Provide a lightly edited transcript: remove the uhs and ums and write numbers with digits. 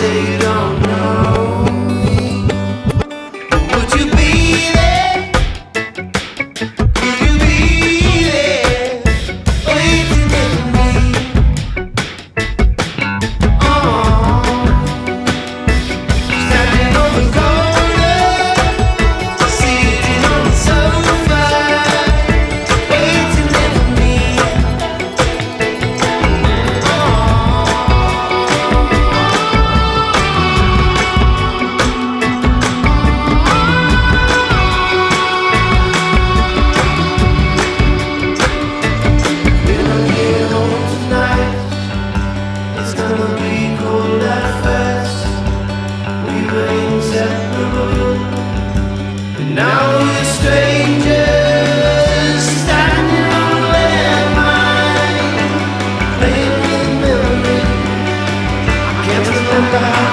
say you don't know me. Would you be there? Will you be there, waiting for me? Oh, standing on the corner, sitting on the sofa, waiting for me. It's gonna be cold at first. We were inseparable, but now we're strangers, standing on a landmine, playing with memory. I can't remember how